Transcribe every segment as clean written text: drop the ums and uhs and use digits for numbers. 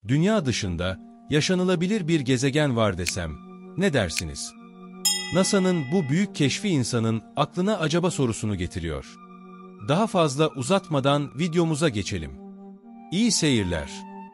dünya dışında yaşanılabilir bir gezegen var desem, ne dersiniz? NASA'nın bu büyük keşfi insanın aklına acaba sorusunu getiriyor. Daha fazla uzatmadan videomuza geçelim. İyi seyirler.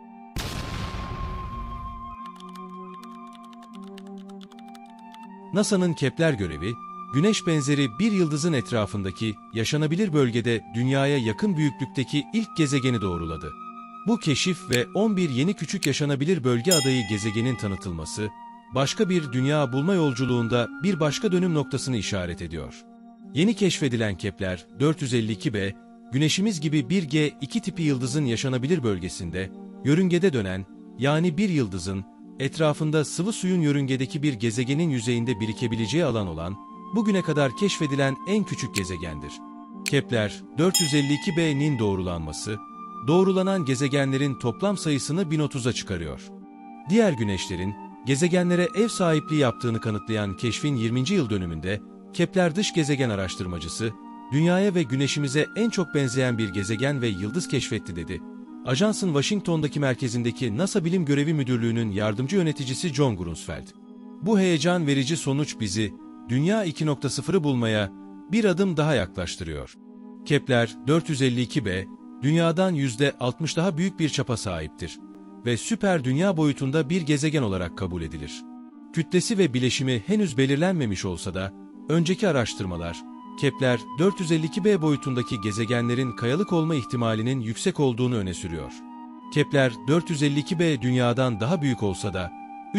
NASA'nın Kepler görevi, Güneş benzeri bir yıldızın etrafındaki yaşanabilir bölgede Dünya'ya yakın büyüklükteki ilk gezegeni doğruladı. Bu keşif ve 11 yeni küçük yaşanabilir bölge adayı gezegenin tanıtılması, başka bir dünya bulma yolculuğunda bir başka dönüm noktasını işaret ediyor. Yeni keşfedilen Kepler 452b, Güneşimiz gibi bir G2 tipi yıldızın yaşanabilir bölgesinde, yörüngede dönen, yani bir yıldızın, etrafında sıvı suyun yörüngedeki bir gezegenin yüzeyinde birikebileceği alan olan, bugüne kadar keşfedilen en küçük gezegendir. Kepler 452b'nin doğrulanması, doğrulanan gezegenlerin toplam sayısını 1030'a çıkarıyor. Diğer güneşlerin, gezegenlere ev sahipliği yaptığını kanıtlayan keşfin 20. yıl dönümünde, Kepler dış gezegen araştırmacısı, Dünya'ya ve Güneşimize en çok benzeyen bir gezegen ve yıldız keşfetti dedi. Ajansın Washington'daki merkezindeki NASA Bilim Görevi Müdürlüğü'nün yardımcı yöneticisi John Grunsfeld. Bu heyecan verici sonuç bizi, Dünya 2.0'ı bulmaya bir adım daha yaklaştırıyor. Kepler 452b, Dünya'dan %60 daha büyük bir çapa sahiptir ve süper dünya boyutunda bir gezegen olarak kabul edilir. Kütlesi ve bileşimi henüz belirlenmemiş olsa da, önceki araştırmalar, Kepler 452b boyutundaki gezegenlerin kayalık olma ihtimalinin yüksek olduğunu öne sürüyor. Kepler 452b Dünya'dan daha büyük olsa da,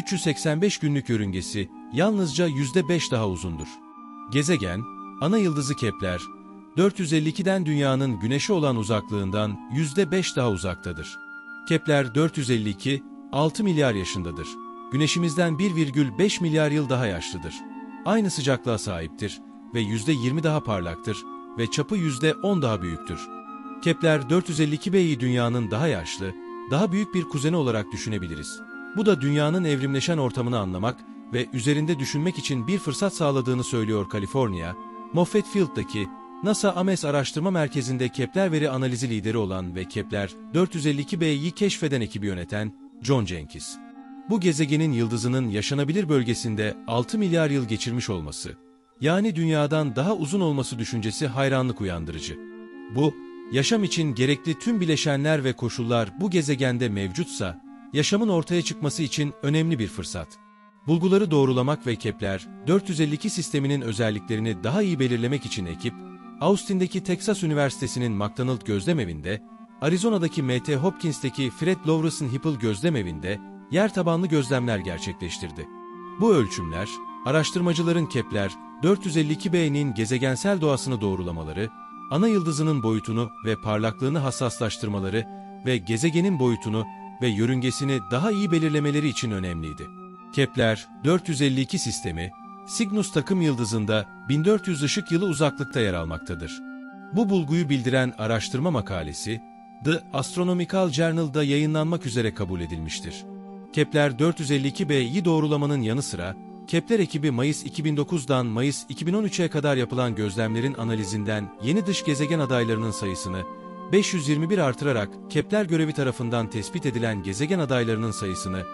385 günlük yörüngesi yalnızca %5 daha uzundur. Gezegen, ana yıldızı Kepler, 452'den Dünya'nın Güneş'e olan uzaklığından %5 daha uzaktadır. Kepler 452, 6 milyar yaşındadır. Güneşimizden 1,5 milyar yıl daha yaşlıdır. Aynı sıcaklığa sahiptir ve %20 daha parlaktır ve çapı %10 daha büyüktür. Kepler 452b'yi Dünya'nın daha yaşlı, daha büyük bir kuzeni olarak düşünebiliriz. Bu da Dünya'nın evrimleşen ortamını anlamak ve üzerinde düşünmek için bir fırsat sağladığını söylüyor Kaliforniya, Moffett Field'daki NASA Ames Araştırma Merkezi'nde Kepler veri analizi lideri olan ve Kepler 452b'yi keşfeden ekibi yöneten John Jenkins. Bu gezegenin yıldızının yaşanabilir bölgesinde 6 milyar yıl geçirmiş olması, yani Dünya'dan daha uzun olması düşüncesi hayranlık uyandırıcı. Bu, yaşam için gerekli tüm bileşenler ve koşullar bu gezegende mevcutsa, yaşamın ortaya çıkması için önemli bir fırsat. Bulguları doğrulamak ve Kepler 452 sisteminin özelliklerini daha iyi belirlemek için ekip, Austin'deki Texas Üniversitesi'nin McDonald Gözlemevi'nde, Arizona'daki M.T. Hopkins'teki Fred Lawrence Hipple Gözlemevi'nde yer tabanlı gözlemler gerçekleştirdi. Bu ölçümler, araştırmacıların Kepler 452b'nin gezegensel doğasını doğrulamaları, ana yıldızının boyutunu ve parlaklığını hassaslaştırmaları ve gezegenin boyutunu ve yörüngesini daha iyi belirlemeleri için önemliydi. Kepler 452 sistemi, Cygnus takım yıldızında 1400 ışık yılı uzaklıkta yer almaktadır. Bu bulguyu bildiren araştırma makalesi, The Astronomical Journal'da yayınlanmak üzere kabul edilmiştir. Kepler 452b'yi doğrulamanın yanı sıra, Kepler ekibi Mayıs 2009'dan Mayıs 2013'e kadar yapılan gözlemlerin analizinden yeni dış gezegen adaylarının sayısını 521 artırarak Kepler görevi tarafından tespit edilen gezegen adaylarının sayısını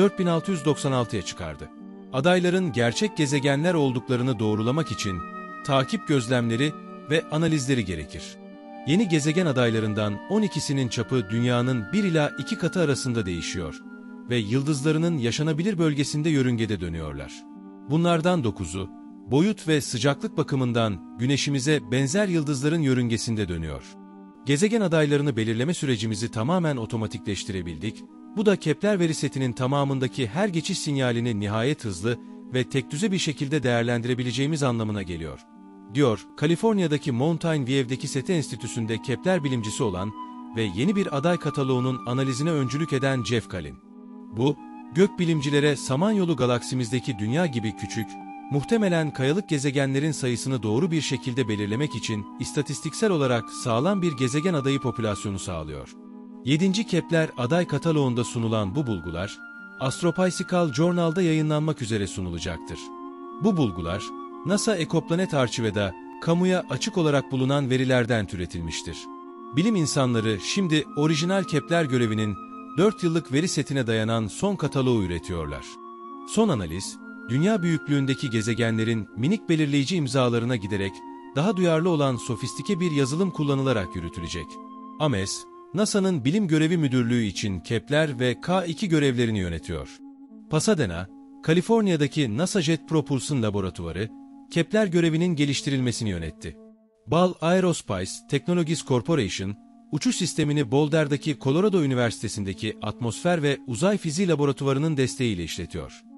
4696'ya çıkardı. Adayların gerçek gezegenler olduklarını doğrulamak için takip gözlemleri ve analizleri gerekir. Yeni gezegen adaylarından 12'sinin çapı Dünya'nın 1 ila 2 katı arasında değişiyor ve yıldızlarının yaşanabilir bölgesinde yörüngede dönüyorlar. Bunlardan 9'u, boyut ve sıcaklık bakımından Güneşimize benzer yıldızların yörüngesinde dönüyor. Gezegen adaylarını belirleme sürecimizi tamamen otomatikleştirebildik, bu da Kepler veri setinin tamamındaki her geçiş sinyalini nihayet hızlı ve tekdüze bir şekilde değerlendirebileceğimiz anlamına geliyor, diyor Kaliforniya'daki Mountain View'deki SETI Enstitüsü'nde Kepler bilimcisi olan ve yeni bir aday kataloğunun analizine öncülük eden Jeff Kalin. Bu, gökbilimcilere Samanyolu galaksimizdeki Dünya gibi küçük, muhtemelen kayalık gezegenlerin sayısını doğru bir şekilde belirlemek için istatistiksel olarak sağlam bir gezegen adayı popülasyonu sağlıyor. 7. Kepler aday kataloğunda sunulan bu bulgular, Astrophysical Journal'da yayınlanmak üzere sunulacaktır. Bu bulgular, NASA Ecoplanet Archive'da kamuya açık olarak bulunan verilerden türetilmiştir. Bilim insanları şimdi orijinal Kepler görevinin 4 yıllık veri setine dayanan son kataloğu üretiyorlar. Son analiz, dünya büyüklüğündeki gezegenlerin minik belirleyici imzalarına giderek daha duyarlı olan sofistike bir yazılım kullanılarak yürütülecek. Ames, NASA'nın bilim görevi müdürlüğü için Kepler ve K2 görevlerini yönetiyor. Pasadena, Kaliforniya'daki NASA Jet Propulsion Laboratuvarı, Kepler görevinin geliştirilmesini yönetti. Ball Aerospace Technologies Corporation, uçuş sistemini Boulder'daki Colorado Üniversitesi'ndeki Atmosfer ve Uzay Fiziği Laboratuvarı'nın desteğiyle işletiyor.